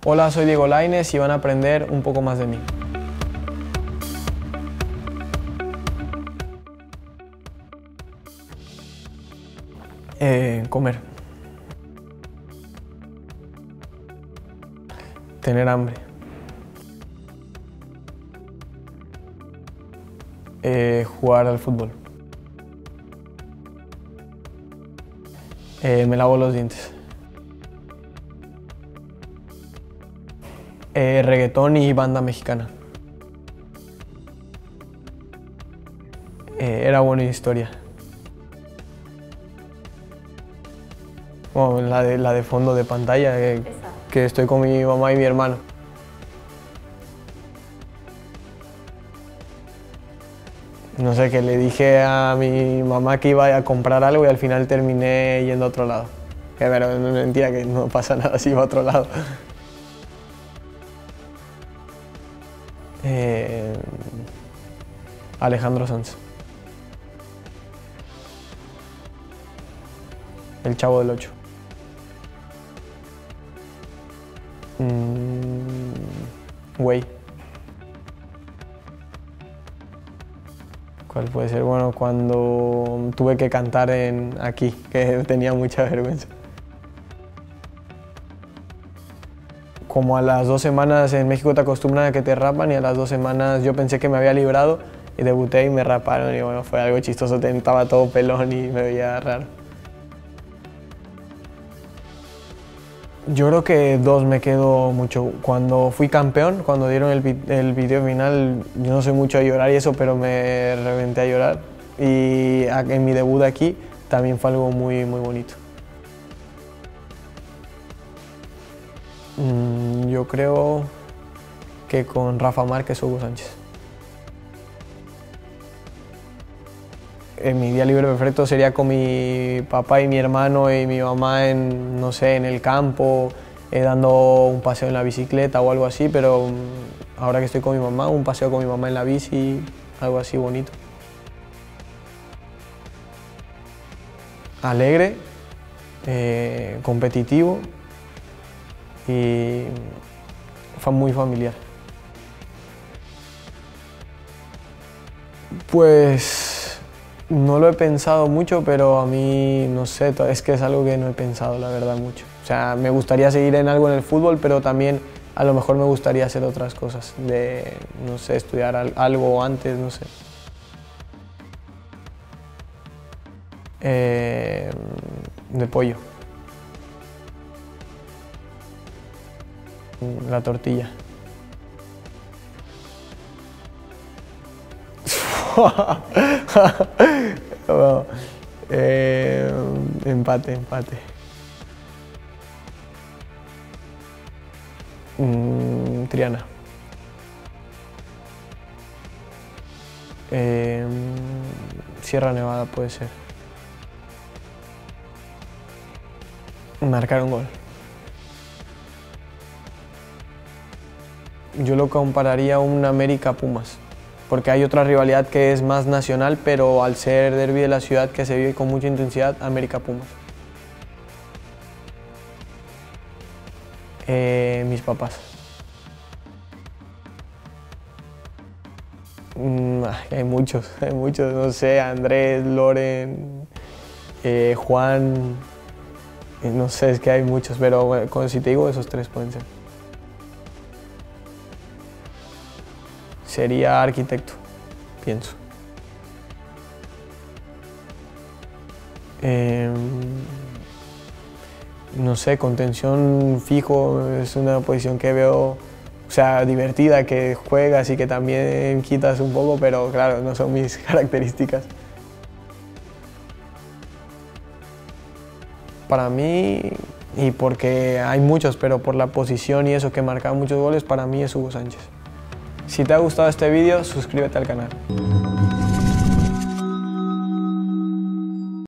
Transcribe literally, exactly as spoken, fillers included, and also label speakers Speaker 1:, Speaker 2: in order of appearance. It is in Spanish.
Speaker 1: Hola, soy Diego Lainez y van a aprender un poco más de mí. Eh, comer. Tener hambre. Eh, jugar al fútbol. Eh, me lavo los dientes. Eh, reggaetón y banda mexicana. Eh, era buena historia. Bueno, la de, la de fondo de pantalla, eh, que estoy con mi mamá y mi hermano. No sé, que le dije a mi mamá que iba a comprar algo y al final terminé yendo a otro lado. Que, pero no es mentira, que no pasa nada si iba a otro lado. Eh, Alejandro Sanz. El Chavo del Ocho. Mm, Güey. ¿Cuál puede ser? Bueno, cuando tuve que cantar en aquí, que tenía mucha vergüenza. Como a las dos semanas en México te acostumbran a que te rapan y a las dos semanas yo pensé que me había librado y debuté y me raparon y bueno, fue algo chistoso, estaba todo pelón y me veía raro. Yo creo que dos me quedo mucho. Cuando fui campeón, cuando dieron el, vi el video final, yo no soy mucho de llorar y eso, pero me reventé a llorar. Y en mi debut aquí también fue algo muy, muy bonito. Mm, yo creo que con Rafa Márquez o Hugo Sánchez. En mi día libre perfecto sería con mi papá y mi hermano y mi mamá en, no sé, en el campo, eh, dando un paseo en la bicicleta o algo así, pero ahora que estoy con mi mamá, un paseo con mi mamá en la bici, algo así bonito. Alegre, eh, competitivo y muy familiar. Pues no lo he pensado mucho, pero a mí, no sé, es que es algo que no he pensado, la verdad, mucho. O sea, me gustaría seguir en algo en el fútbol, pero también a lo mejor me gustaría hacer otras cosas, de, no sé, estudiar algo antes, no sé. Eh, de pollo. La tortilla. Bueno, eh, empate, empate. Mm, Triana. Eh, Sierra Nevada puede ser. Marcar un gol. Yo lo compararía a un América Pumas, porque hay otra rivalidad que es más nacional, pero al ser derbi de la ciudad que se vive con mucha intensidad, América Pumas. Eh, mis papás. Mm, hay muchos, hay muchos, no sé, Andrés, Loren, eh, Juan, eh, no sé, es que hay muchos, pero bueno, si te digo esos tres pueden ser. Sería arquitecto, pienso. Eh, no sé, contención fijo es una posición que veo, o sea, divertida, que juegas y que también quitas un poco, pero claro, no son mis características. Para mí, y porque hay muchos, pero por la posición y eso que marca muchos goles, para mí es Hugo Sánchez. Si te ha gustado este vídeo, suscríbete al canal.